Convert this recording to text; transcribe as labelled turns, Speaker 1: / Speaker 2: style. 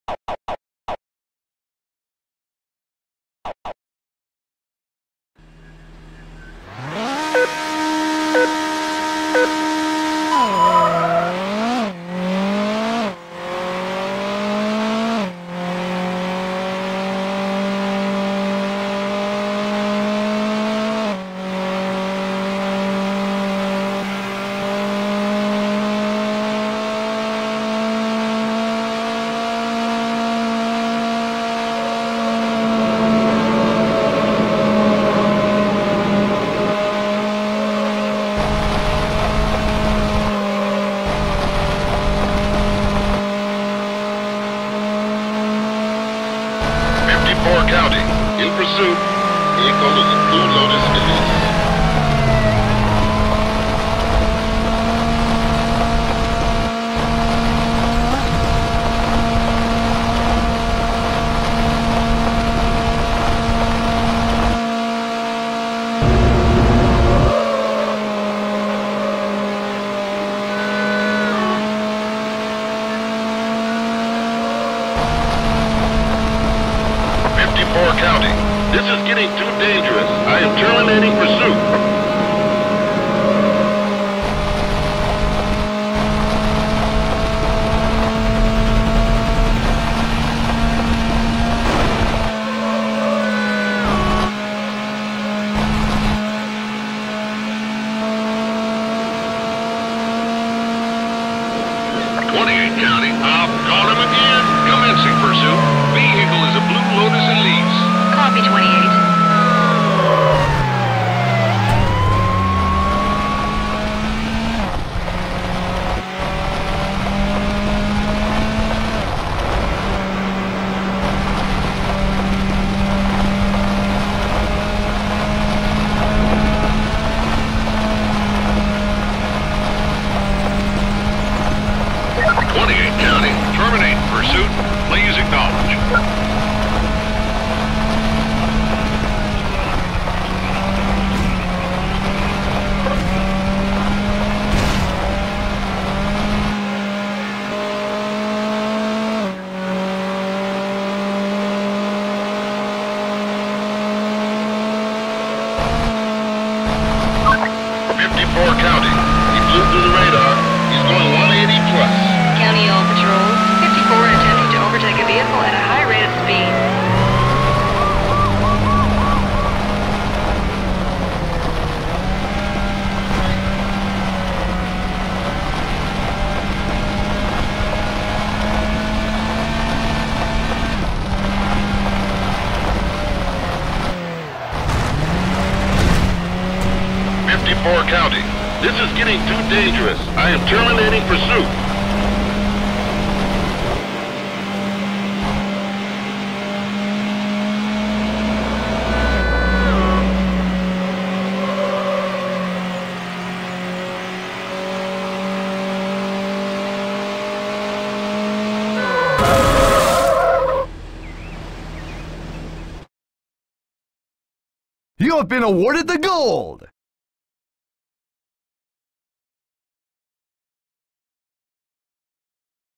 Speaker 1: County, in pursuit, vehicle is a blue Lotus Elise. County. This is getting too dangerous. I am terminating pursuit. County, I've got him again. Commencing pursuit. Vehicle is a blue Lotus Elise.
Speaker 2: Copy 28.
Speaker 1: County, terminate pursuit. Please acknowledge. County, he flew through the radar. He's going 180 plus.
Speaker 2: County All Patrols, 54 attempting to overtake a vehicle at a high rate of speed.
Speaker 1: County. This is getting too dangerous. I am terminating pursuit.
Speaker 3: You have been awarded the gold!